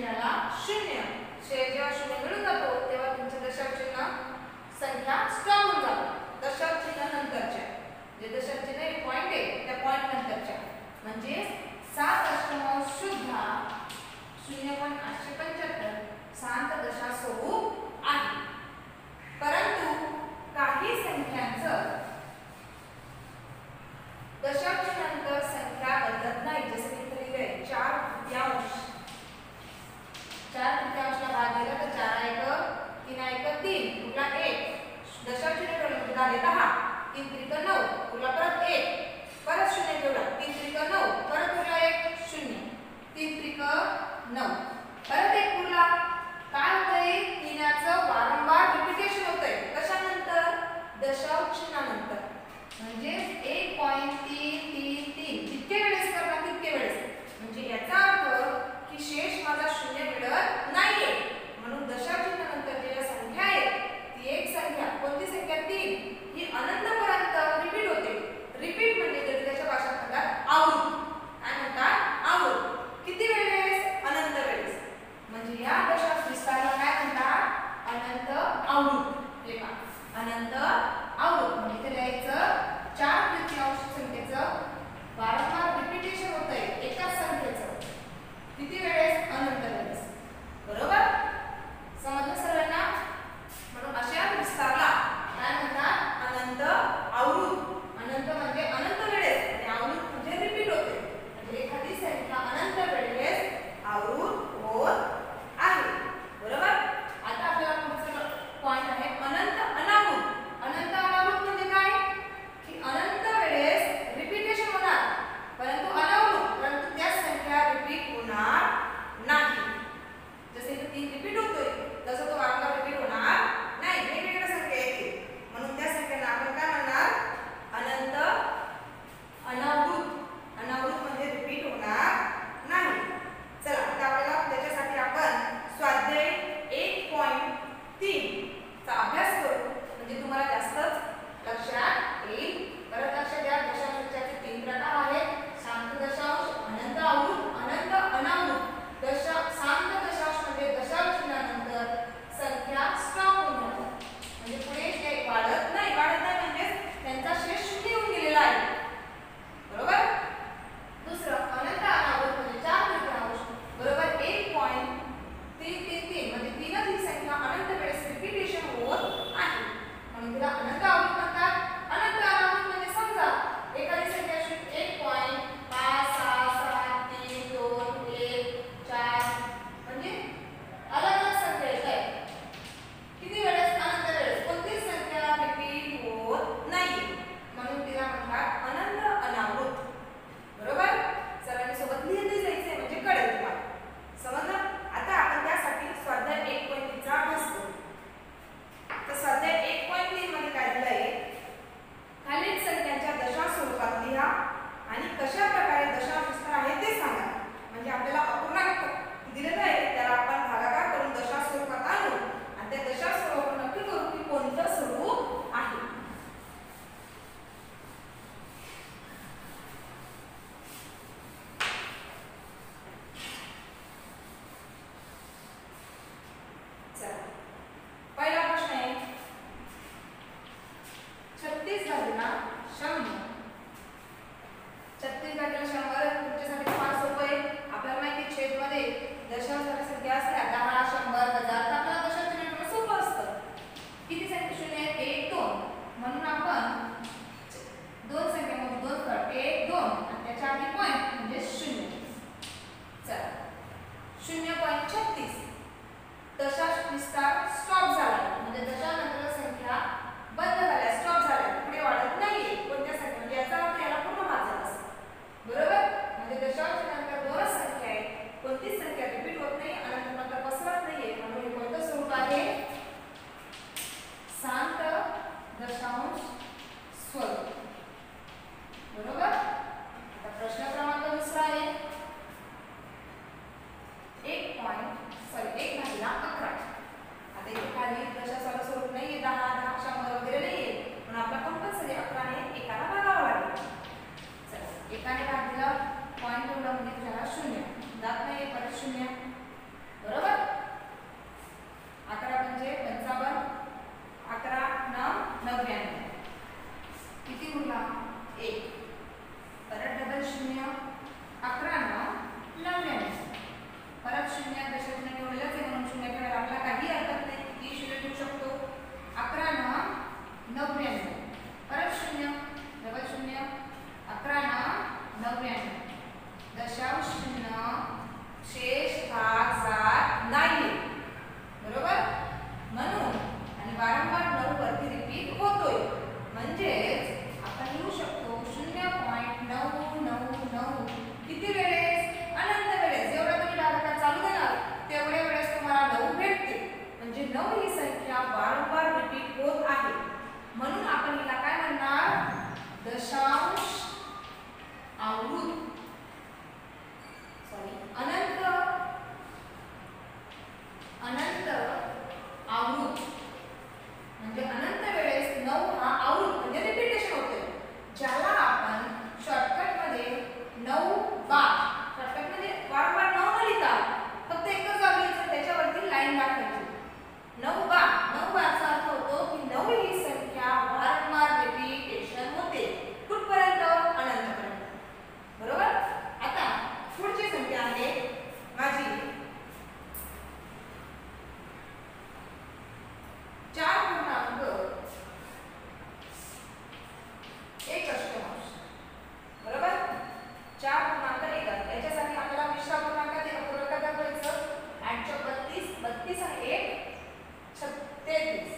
चिन्हाला शून्य. जेव्हा शून्य मिळून जातो तेव्हा तुमचं दशांश चिन्ह संख्या स्टॉप होऊन जातो. दशांश चिन्ह नंतरच्या जे दशांश चिन्ह एक पॉइंट आहे त्या पॉइंट नंतरच्या म्हणजे 7 शुद्ध 0.875 शांत दशास्वरूप आहे. परंतु काही संख्यांचं दशांश नंतर संख्या बदलत नाही. जसे की इथे लिहिले 4/4. 4/4 भाग दिला तर 4 1 3 1 3 उरला 1. दशांश चिन्ह ठेवलं म्हणजे झाले 10. 3 त्रिक 9 उरला परत 1. परत 0 ठेवला 3 त्रिक 9 परत उरला 1 0. 3 त्रिक 9 परत 1 उरला. काय होतंय तीनाचं वारंवार रिपीटेशन होतंय. कशानंतर दशांश चिन्हानंतर म्हणजे 1.333 जितके वेळेस करणार तितके वेळेस म्हणजे याचा अर्थ की शेष माझा शून्य मिळत नाहीये. म्हणून दशांश चिन्हानंतर जी संख्या आहे ती एक संख्या कोणती संख्या 3 ही अनंतपर्यंत रिपीट होते. रिपीट म्हणजे गणिताच्या भाषेत म्हणतात आवृत्ती. काय म्हणतात आवृत्ती. किती वेळेस अनंत वेळेस म्हणजे या दशांश विस्ताराला काय म्हणतात अनंत आवृत्ती. हे पहा अनंत आवृत्ती म्हणजे इथे लिहायचं 4/3 संख्येचं अनंत आवृत म्हणजे अनंत वेळेस 9 हा आवृत म्हणजे रिपीटेशन होते, ज्याला आपण शॉर्टकट मध्ये 9 बार, शॉर्टकट मध्ये वारंवार 9 न लिहिता फक्त एकच जाग लिहायचं, त्याच्यावरती लाईन दाखवायची. 9 बार, 9 बारचा अर्थ होतो की 9 ही संख्या वारंवार रिपीटेशन होते. कुठपर्यंत? अनंतपर्यंत. बरोबर. आता पुढची संख्या आहे माझी 4.1. बरोबर. 4.1. याच्यासाठी आपल्याला मिश्र पूर्णांकात पूर्णांक दाखवायचं. 8 × 32, 32 आणि 1 33.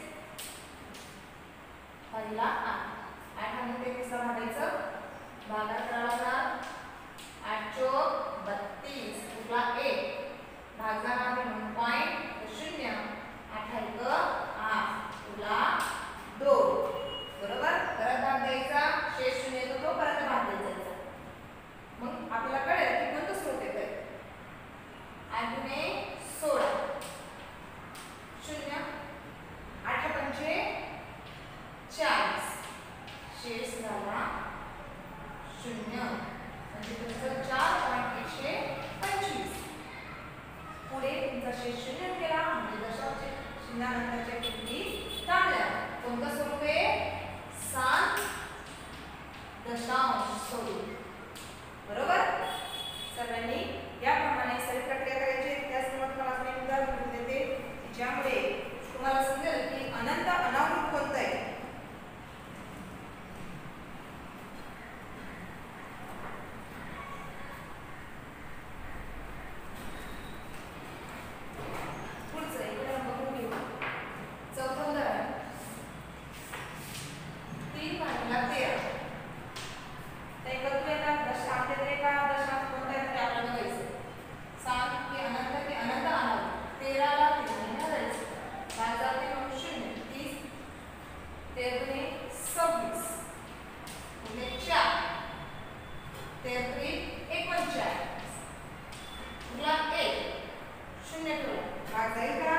पहिला 8 आणि 33 ला भागायचं, भागाकार करावा लागणार. 8 × 32 तुला 1 भागाकार आहे म्हणून पॉइंट 0. 8 1 8 तुला 2. बरोबर. परत भाग द्यायचा, शेष 0 येतो तो परत भाग द्यायचा. मग आपल्याला कळेल की कोणतं स्रोत येतंय. 8 × 16 0. 8 पंचे 40, शेष झाला 0 म्हणजे तुमचं 4.125. पुढे तुमचा शेष 0 केला म्हणजे दशांश चिन्हानंतरच्या किमती थांबल्या. कोणतं स्वरूप आहे? 7 दशांश स्वरूप. बरोबर. सर्वांनी याप्रमाणे सर्व प्रक्रिया करायची. त्याचप्रमाणे तुम्हाला अजून एक उदाहरण देते की ज्यामुळे तुम्हाला समजेल की अनंत अनावृत कोणतं आहे. पुढचं इकडे बघून घेऊ. चौथं उदाहरण 3 भागिले 13. ते एकत्र येतात. दशांश येते का दशांश कोणता आहे ते आपल्याला बघायचं. 7 की अनंत अनावृत. 13 ला 3 ने जायचं. भाग जाते म्हणून 0. 30 13 26 म्हणजे 4. 13 49 तुला 1 0 ठेवला. भाग जाईल का?